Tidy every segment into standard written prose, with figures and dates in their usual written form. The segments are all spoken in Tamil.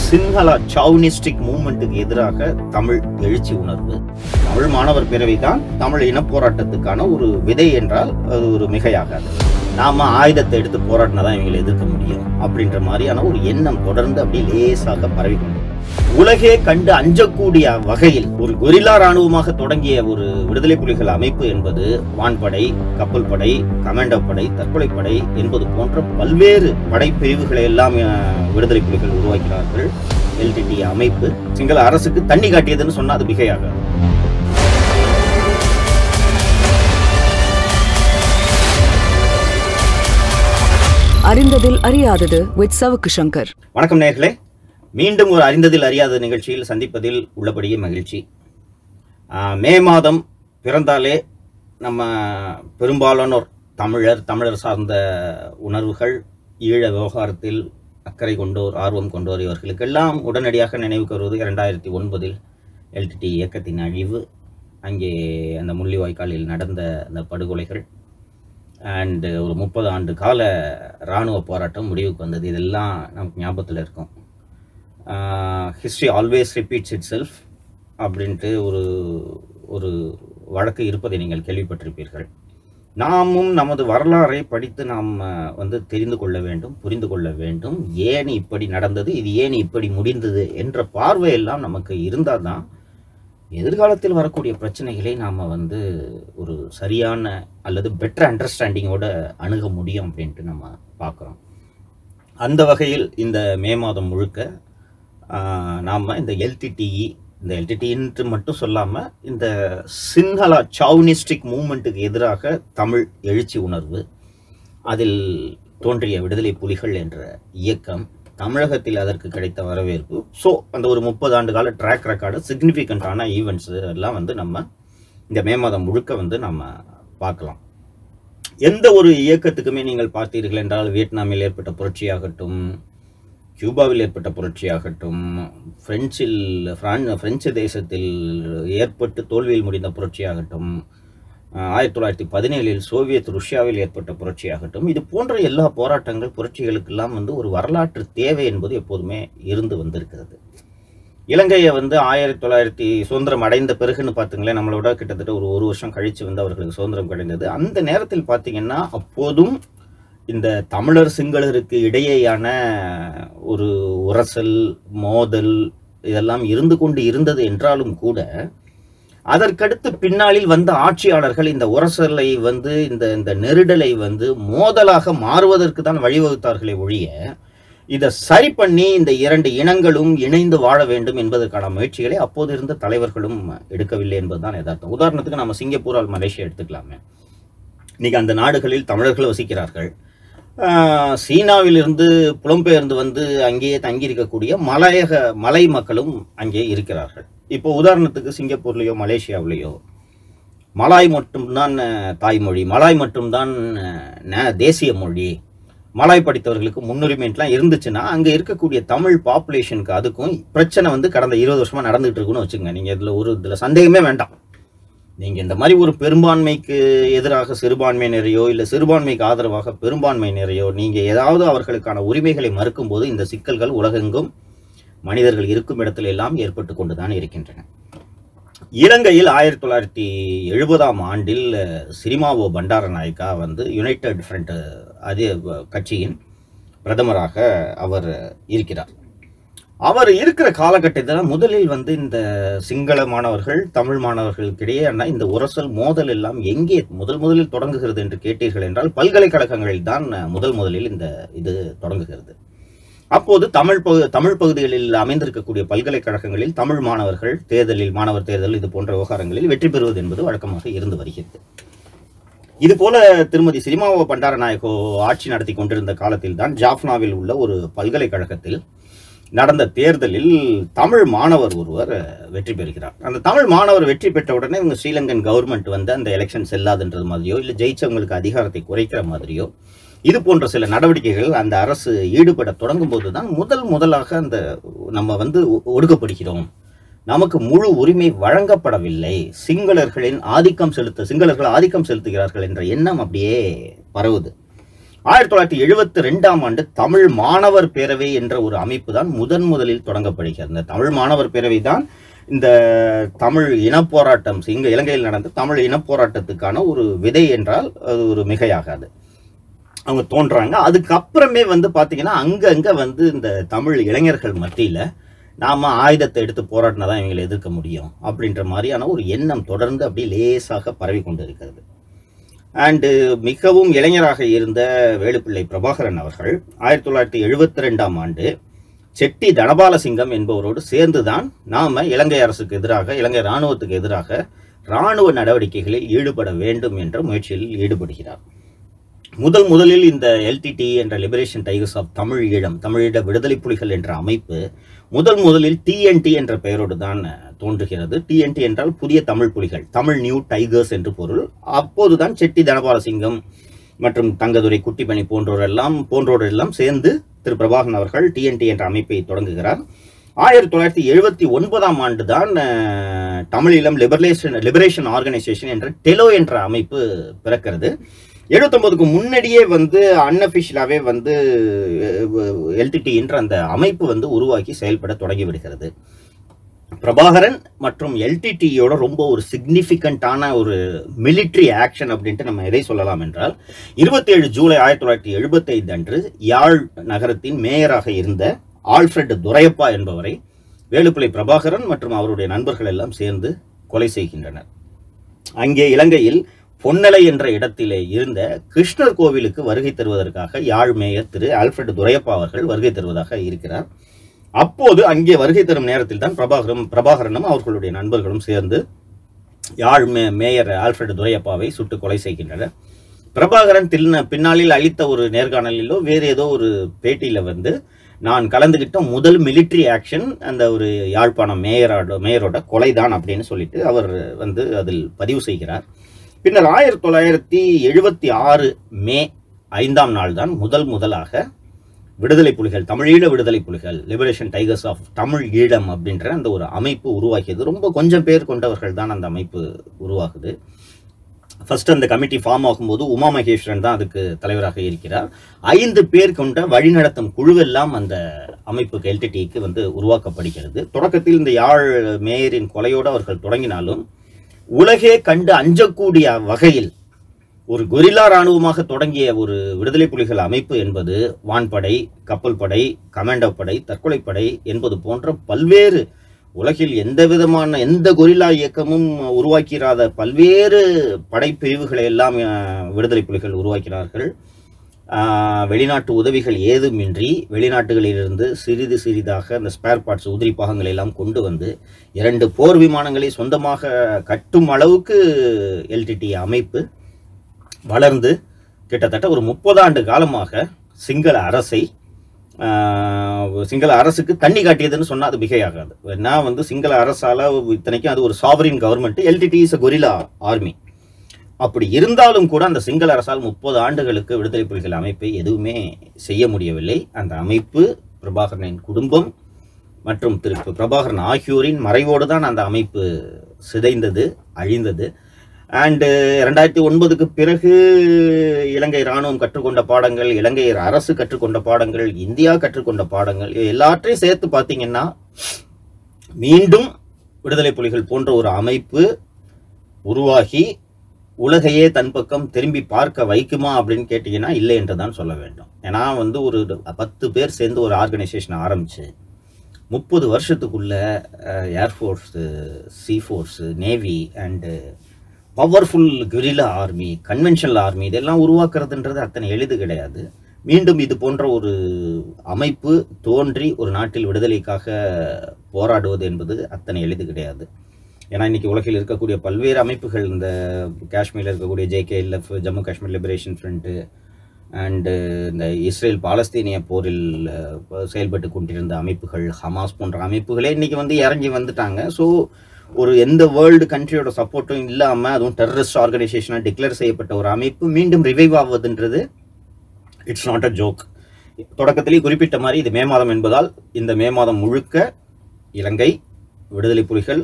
சிங்கள சாவனிஸ்டிக் மூவ்மெண்ட்டுக்கு எதிராக தமிழ் எழுச்சி உணர்வு. தமிழ் மாணவர் பேரவை தான் தமிழ் இன போராட்டத்துக்கான ஒரு விதை என்றால் அது ஒரு மிகையாகாது. நாம ஆயுதத்தை எடுத்து போராட்டினாதான் இவங்களை எதிர்க்க முடியும் அப்படின்ற மாதிரியான ஒரு எண்ணம் தொடர்ந்து அப்படி லேசாக பரவிக்கொண்டு உலகே கண்டு அஞ்சக்கூடிய வகையில் ஒரு கொரில்லா ராணுவமாக தொடங்கிய ஒரு விடுதலை புலிகள் அமைப்பு என்பது வான்படை, கப்பல் படை, கமாண்டோ படை, தற்கொலை படை என்பது போன்ற பல்வேறு படைப்பிரிவுகளை எல்லாம் விடுதலை புலிகள் உருவாக்கினார்கள். LTTE அமைப்பு சிங்கள அரசுக்கு தண்ணி காட்டியதுன்னு சொன்னா அது மிகையாகாது. அறிந்ததில் அறியாதது with Savukku Shankar. வணக்கம் நேயர்களே, மீண்டும் ஒரு அறிந்ததில் அறியாத நிகழ்ச்சியில் சந்திப்பதில் உள்ளபடியே மகிழ்ச்சி. மே மாதம் பிறந்தாலே நம்ம பெரும்பாலானோர் தமிழர் சார்ந்த உணர்வுகள், ஈழ விவகாரத்தில் அக்கறை கொண்டோர், ஆர்வம் கொண்டோர் இவர்களுக்கெல்லாம் உடனடியாக நினைவுக்கு வருவது 2009 LTTE இயக்கத்தின் அழிவு, அங்கே அந்த முள்ளிவாய்க்காலில் நடந்த அந்த படுகொலைகள் அண்ட் ஒரு 30 ஆண்டு கால இராணுவ போராட்டம் முடிவுக்கு வந்தது. இதெல்லாம் நமக்கு ஞாபகத்தில் இருக்கும். History always repeats itself அப்படின்ட்டு ஒரு வழக்கு இருப்பதை நீங்கள் கேள்விப்பட்டிருப்பீர்கள். நாமும் நமது வரலாறை படித்து நாம் தெரிந்து கொள்ள வேண்டும், புரிந்து கொள்ள வேண்டும். ஏன் இப்படி நடந்தது, இது ஏன் இப்படி முடிந்தது என்ற பார்வையெல்லாம் நமக்கு இருந்தால் தான் எதிர்காலத்தில் வரக்கூடிய பிரச்சனைகளை நாம் ஒரு சரியான அல்லது பெட்டர் அண்டர்ஸ்டாண்டிங்கோட அணுக முடியும் அப்படின்ட்டு நம்ம பார்க்குறோம். அந்த வகையில் இந்த மே மாதம் முழுக்க நாம் இந்த LTTE மட்டும் சொல்லாமல் இந்த சிங்கள சாவனிஸ்டிக் மூவ்மெண்ட்டுக்கு எதிராக தமிழ் எழுச்சி உணர்வு, அதில் தோன்றிய விடுதலை புலிகள் என்ற இயக்கம், தமிழகத்தில் அதற்கு கிடைத்த வரவேற்பு, ஸோ அந்த ஒரு 30 ஆண்டு கால ட்ராக் ரெக்கார்டு, சிக்னிஃபிகண்டான ஈவெண்ட்ஸ் எல்லாம் நம்ம இந்த மே மாதம் முழுக்க நம்ம பார்க்கலாம். எந்த ஒரு இயக்கத்துக்குமே நீங்கள் பார்த்தீர்கள் என்றால், வியட்நாமில் ஏற்பட்ட புரட்சியாகட்டும், கியூபாவில் ஏற்பட்ட புரட்சியாகட்டும், பிரெஞ்சு தேசத்தில் ஏற்பட்டு தோல்வியில் முடிந்த புரட்சியாகட்டும், 1917 சோவியத் ருஷ்யாவில் ஏற்பட்ட புரட்சியாகட்டும், இது போன்ற எல்லா புரட்சிகளுக்கெல்லாம் ஒரு வரலாற்று தேவை என்பது எப்போதுமே இருந்து வந்திருக்கிறது. இலங்கையை 1900 சுதந்திரம் அடைந்த பிறகுன்னு பார்த்துங்களேன், நம்மளோட கிட்டத்தட்ட ஒரு வருஷம் கழித்து அவர்களுக்கு சுதந்திரம் கிடைந்தது. அந்த நேரத்தில் பார்த்தீங்கன்னா அப்போதும் இந்த தமிழர் சிங்களருக்கு இடையேயான ஒரு உரசல், மோதல் இதெல்லாம் இருந்து கொண்டு இருந்தது என்றாலும் கூட, அதற்கடுத்து பின்னாளில் வந்த ஆட்சியாளர்கள் இந்த உரசலை இந்த நெருடலை மோதலாக மாறுவதற்கு தான் வழிவகுத்தார்களே ஒழிய, இதை சரி பண்ணி இந்த இரண்டு இனங்களும் இணைந்து வாழ வேண்டும் என்பதற்கான முயற்சிகளை அப்போது இருந்த தலைவர்களும் எடுக்கவில்லை என்பதுதான் யதார்த்தம். உதாரணத்துக்கு நம்ம சிங்கப்பூர், மலேசியா எடுத்துக்கலாமே. இன்னைக்கு அந்த நாடுகளில் தமிழர்கள் வசிக்கிறார்கள். சீனாவிலிருந்து புலம்பெயர்ந்து அங்கேயே தங்கியிருக்கக்கூடிய மலை மக்களும் அங்கே இருக்கிறார்கள். இப்போ உதாரணத்துக்கு சிங்கப்பூர்லேயோ மலேசியாவிலேயோ மலாய் மட்டும்தான் தாய்மொழி, மலாய் மட்டும்தான் தேசிய மொழி, மலாய் படித்தவர்களுக்கு முன்னுரிமைலாம் இருந்துச்சுன்னா, அங்கே இருக்கக்கூடிய தமிழ் பாப்புலேஷனுக்கு அதுக்கும் பிரச்சனை கடந்த 20 வருஷமாக நடந்துகிட்டு இருக்குன்னு வச்சுங்க. நீங்கள் இதில் சந்தேகமே வேண்டாம். நீங்கள் இந்த மாதிரி ஒரு பெரும்பான்மைக்கு எதிராக சிறுபான்மையினரையோ இல்லை சிறுபான்மைக்கு ஆதரவாக பெரும்பான்மையினரையோ நீங்கள் ஏதாவது அவர்களுக்கான உரிமைகளை மறுக்கும்போது இந்த சிக்கல்கள் உலகெங்கும் மனிதர்கள் இருக்கும் இடத்துல எல்லாம் ஏற்பட்டு கொண்டுதான் இருக்கின்றன. இலங்கையில் 1970ஆம் ஆண்டில் சிரிமாவோ பண்டாரநாயக்கா யுனைடெட் ஃப்ரண்ட் அதே கட்சியின் பிரதமராக அவர் இருக்கிறார். அவர் இருக்கிற காலகட்டத்தில் முதலில் இந்த சிங்கள மாணவர்கள், தமிழ் மாணவர்களுக்கிடையே இந்த உரசல், மோதல் எல்லாம் எங்கே முதலில் தொடங்குகிறது என்று கேட்டீர்கள் என்றால், பல்கலைக்கழகங்களில் தான் முதலில் இந்த இது தொடங்குகிறது. அப்போது தமிழ் பகுதிகளில் அமைந்திருக்கக்கூடிய பல்கலைக்கழகங்களில் தமிழ் மாணவர்கள் மாணவர் தேர்தல் இது போன்ற விவகாரங்களில் வெற்றி பெறுவது என்பது வழக்கமாக இருந்து வருகிறது. இது போல திருமதி சிரிமாவோ பண்டாரநாயகோ ஆட்சி நடத்தி கொண்டிருந்த காலத்தில் தான் ஜாஃப்னாவில் உள்ள ஒரு பல்கலைக்கழகத்தில் நடந்த தேர்தலில் தமிழ் மாணவர் ஒருவர் வெற்றி பெறுகிறார். அந்த தமிழ் மாணவர் வெற்றி பெற்ற உடனே இவங்க ஸ்ரீலங்கன் கவர்மெண்ட் அந்த எலெக்ஷன் செல்லாதுன்றது மாதிரியோ இல்லை ஜெயிச்சவங்களுக்கு அதிகாரத்தை குறைக்கிற மாதிரியோ இது போன்ற சில நடவடிக்கைகள் அந்த அரசு ஈடுபட தொடங்கும் போது தான் முதலாக நம்ம ஒடுக்கப்படுகிறோம், நமக்கு முழு உரிமை வழங்கப்படவில்லை, சிங்களர்கள் ஆதிக்கம் செலுத்துகிறார்கள் என்ற எண்ணம் அப்படியே பரவுது. 1972ஆம் ஆண்டு தமிழ் மாணவர் பேரவை என்ற ஒரு அமைப்பு தான் முதலில் தொடங்கப்படுகிறது. இந்த தமிழ் மாணவர் பேரவை தான் இந்த தமிழ் இனப்போராட்டம், இலங்கையில் நடந்த தமிழ் இனப்போராட்டத்துக்கான ஒரு விதை என்றால் அது ஒரு மிகையாகாது. அவங்க தோன்றாங்க. அதுக்கப்புறமே பார்த்தீங்கன்னா அங்கங்க இந்த தமிழ் இளைஞர்கள் மத்தியில் நாம ஆயுதத்தை எடுத்து போராட்டினா தான் இவங்களை எதிர்க்க முடியும் அப்படின்ற மாதிரியான ஒரு எண்ணம் தொடர்ந்து அப்படி லேசாக பரவி கொண்டு இருக்கிறது. அண்டு மிகவும் இளைஞராக இருந்த வேலுப்பிள்ளை பிரபாகரன் அவர்கள் 1972ஆம் ஆண்டு செட்டி தனபாலசிங்கம் என்பவரோடு சேர்ந்துதான் நாம இலங்கை அரசுக்கு எதிராக, இலங்கை இராணுவத்துக்கு எதிராக இராணுவ நடவடிக்கைகளில் ஈடுபட வேண்டும் என்ற முயற்சியில் ஈடுபடுகிறார். முதலில் இந்த LTTE என்ற liberation tigers of Tamil Eelam, தமிழீழ விடுதலை புலிகள் என்ற அமைப்பு முதலில் TNT என்ற பெயரோடு தான் தோன்றுகிறது. TNT என்றால் புதிய தமிழ் புலிகள், தமிழ் நியூ டைகர்ஸ் என்று பொருள். அப்போதுதான் செட்டி தனபாலசிங்கம் மற்றும் தங்கதுரை குட்டிப்பணி போன்றோரெல்லாம் சேர்ந்து திரு பிரபாகரன் அவர்கள் TNT என்ற அமைப்பை தொடங்குகிறார். 1979ஆம் ஆண்டு தான் தமிழ் ஈழம் லிபரேஷன் ஆர்கனைசேஷன் என்ற டெலோ என்ற அமைப்பு பிறக்கிறது. 79க்கு முன்னாடியே அன்அபிஷியலாவே LTTE என்ற அந்த அமைப்பு உருவாக்கி செயல்பட தொடங்கி விடுகிறது. பிரபாகரன் மற்றும் LTTEயோட ரொம்ப ஒரு சிக்னிஃபிகண்டான ஒரு மிலிட்ரி ஆக்ஷன் அப்படின்ட்டு நம்ம எதை சொல்லலாம் என்றால், 27 ஜூலை 1975 அன்று யாழ் நகரத்தின் மேயராக இருந்த ஆல்ஃபிரட் துரையப்பா என்பவரை வேலுப்பிள்ளை பிரபாகரன் மற்றும் அவருடைய நண்பர்கள் எல்லாம் சேர்ந்து கொலை செய்கின்றனர். அங்கே இலங்கையில் பொன்னலை என்ற இடத்திலே இருந்த கிருஷ்ணர் கோவிலுக்கு வருகை தருவதற்காக யாழ் மேயர் திரு ஆல்ஃபிரட் துரையப்பா அவர்கள் வருகை தருவதாக இருக்கிறார். அப்போது அங்கே வருகை தரும் நேரத்தில் தான் பிரபாகரனும் அவர்களுடைய நண்பர்களும் சேர்ந்து யாழ் மேயர் ஆல்ஃபிரட் துரையப்பாவை சுட்டு கொலை செய்கின்றனர். பிரபாகரன் பின்னாளில் அளித்த ஒரு நேர்காணலிலோ வேறு ஏதோ ஒரு பேட்டியில நான் கலந்துகிட்ட முதல் மிலிட்ரி ஆக்ஷன் அந்த ஒரு யாழ்ப்பாணம் மேயரோட கொலைதான் அப்படின்னு சொல்லிட்டு அவர் அதில் பதிவு செய்கிறார். பின்னர் 1976 மே 5ஆம் நாள் தான் முதலாக விடுதலை புலிகள், தமிழீழ விடுதலை புலிகள், liberation tigers of Tamil Eelam அப்படின்ற அந்த ஒரு அமைப்பு உருவாக்கியது. ரொம்ப கொஞ்சம் பேர் கொண்டவர்கள் தான் அந்த அமைப்பு உருவாகுது. ஃபர்ஸ்ட் அந்த கமிட்டி ஃபார்ம் ஆகும்போது உமா மகேஸ்வரன் தான் அதுக்கு தலைவராக இருக்கிறார். 5 பேர் கொண்ட வழிநடத்தும் குழுவெல்லாம் அந்த அமைப்புக்கு LTTEக்கு உருவாக்கப்படுகிறது. தொடக்கத்தில் இந்த யாழ் மேயரின் கொலையோடு அவர்கள் தொடங்கினாலும் உலகே கண்டு அஞ்சக்கூடிய வகையில் ஒரு கொரில்லா இராணுவமாக தொடங்கிய ஒரு விடுதலை புலிகள் அமைப்பு என்பது வான்படை, கப்பல் படை, கமாண்டோ படை, தற்கொலைப்படை என்பது போன்ற பல்வேறு உலகில் எந்த கொரில்லா இயக்கமும் உருவாக்கிறாத பல்வேறு படைப்பிரிவுகளை எல்லாம் விடுதலை புலிகள் உருவாக்கினார்கள். வெளிநாட்டு உதவிகள் ஏதுமின்றி வெளிநாட்டுகளிலிருந்து சிறிதாக அந்த ஸ்பேர் பார்ட்ஸ், உதிரி பாகங்களை எல்லாம் கொண்டு 2 போர் விமானங்களை சொந்தமாக கட்டும் அளவுக்கு LTTE அமைப்பு வளர்ந்து கிட்டத்தட்ட ஒரு 30 ஆண்டு காலமாக சிங்கள அரசுக்கு தண்ணி காட்டியதுன்னு சொன்னால் அது மிகையாகாது. ஏன்னா சிங்கள அரசால இத்தனைக்கும் அது ஒரு sovereign government, LTTE is a guerrilla army. அப்படி இருந்தாலும் கூட அந்த சிங்கள அரசால் 30 ஆண்டுகளுக்கு விடுதலை புலிகள் அமைப்பை எதுவுமே செய்ய முடியவில்லை. அந்த அமைப்பு பிரபாகரனின் குடும்பம் மற்றும் திரு பிரபாகரன் ஆகியோரின் மறைவோடு தான் அந்த அமைப்பு சிதைந்தது, அழிந்தது. அண்டு 2009க்கு பிறகு இலங்கை இராணுவம் கற்றுக்கொண்ட பாடங்கள், இலங்கை அரசு கற்றுக்கொண்ட பாடங்கள், இந்தியா கற்றுக்கொண்ட பாடங்கள் எல்லாற்றையும் சேர்த்து பார்த்தீங்கன்னா மீண்டும் விடுதலை புலிகள் போன்ற ஒரு அமைப்பு உருவாகி உலகையே தன் பக்கம் திரும்பி பார்க்க வைக்குமா அப்படின்னு கேட்டீங்கன்னா இல்லை என்று தான் சொல்ல வேண்டும். ஏன்னா ஒரு 10 பேர் சேர்ந்து ஒரு ஆர்கனைசேஷன் ஆரம்பிச்சு 30 வருஷத்துக்குள்ள air force, sea force, navy and powerful guerrilla army, conventional army இதெல்லாம் உருவாக்குறதுன்றது அத்தனை எளிது கிடையாது. மீண்டும் இது போன்ற ஒரு அமைப்பு தோன்றி ஒரு நாட்டில் விடுதலைக்காக போராடுவது என்பது அத்தனை எளிது கிடையாது. ஏன்னா இன்னைக்கு உலகில் இருக்கக்கூடிய பல்வேறு அமைப்புகள், இந்த காஷ்மீரில் இருக்கக்கூடிய JKLF, Jammu Kashmir liberation front and இந்த இஸ்ரேல் பாலஸ்தீனிய போரில் செயல்பட்டு கொண்டிருந்த அமைப்புகள், ஹமாஸ் போன்ற அமைப்புகளே இன்னைக்கு இறங்கி வந்துட்டாங்க. ஸோ ஒரு எந்த வேர்ல்டு கண்ட்ரியோட சப்போர்ட்டும் இல்லாமல் அதுவும் டெரரிஸ்ட் ஆர்கனைசேஷனாக டிக்ளேர் செய்யப்பட்ட ஒரு அமைப்பு மீண்டும் ரிவைவ் ஆகுதுன்றது இட்ஸ் நாட் அ ஜோக். தொடக்கத்திலேயே குறிப்பிட்ட மாதிரி இது மே மாதம் என்பதால் இந்த மே மாதம் முழுக்க இலங்கை விடுதலை புலிகள்,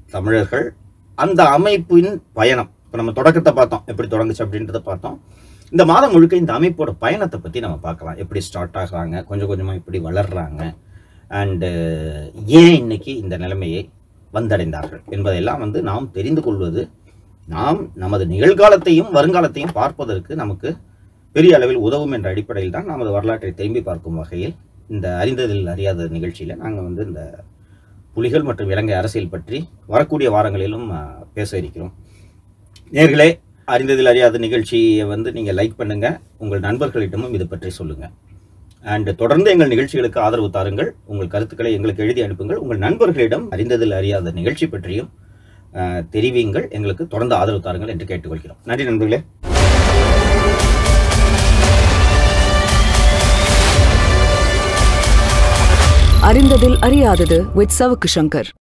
தமிழர்கள், அந்த அமைப்பின் பயணம். இப்போ நம்ம தொடக்கத்தை பார்த்தோம், எப்படி தொடங்குச்சு அப்படின்றத பார்த்தோம். இந்த மாதம் முழுக்க இந்த அமைப்போட பயணத்தை பற்றி நம்ம பார்க்கலாம். எப்படி ஸ்டார்ட் ஆகுறாங்க, கொஞ்சம் கொஞ்சமாக எப்படி வளர்கிறாங்க, அண்டு ஏன் இன்னைக்கு இந்த நிலைமையை வந்தடைந்தார்கள் என்பதையெல்லாம் நாம் தெரிந்து கொள்வது, நாம் நமது நிகழ்காலத்தையும் வருங்காலத்தையும் பார்ப்பதற்கு நமக்கு பெரிய அளவில் உதவும் என்ற அடிப்படையில் தான் நமது வரலாற்றை திரும்பி பார்க்கும் வகையில் இந்த அறிந்ததில் அறியாத நிகழ்ச்சியில் நாங்கள் இந்த புலிகள் மற்றும் இலங்கை அரசியல் பற்றி வரக்கூடிய வாரங்களிலும் பேச இருக்கிறோம். நேர்களே, அறிந்ததில் அறியாத நிகழ்ச்சியை நீங்கள் லைக் பண்ணுங்கள், உங்கள் நண்பர்களிடமும் இது பற்றி சொல்லுங்கள். அண்ட் தொடர்ந்து எங்கள் நிகழ்ச்சிகளுக்கு ஆதரவு தாருங்கள். உங்கள் கருத்துக்களை எங்களுக்கு எழுதி அனுப்புங்கள். உங்கள் நண்பர்களிடம் அறிந்ததில் அறியாத நிகழ்ச்சி பற்றியும் தெரிவியுங்கள். எங்களுக்கு தொடர்ந்து ஆதரவு தாருங்கள் என்று கேட்டுக்கொள்கிறோம். நன்றி நண்பர்களே. அறிந்ததில் அறியாதது with Savukku Shankar.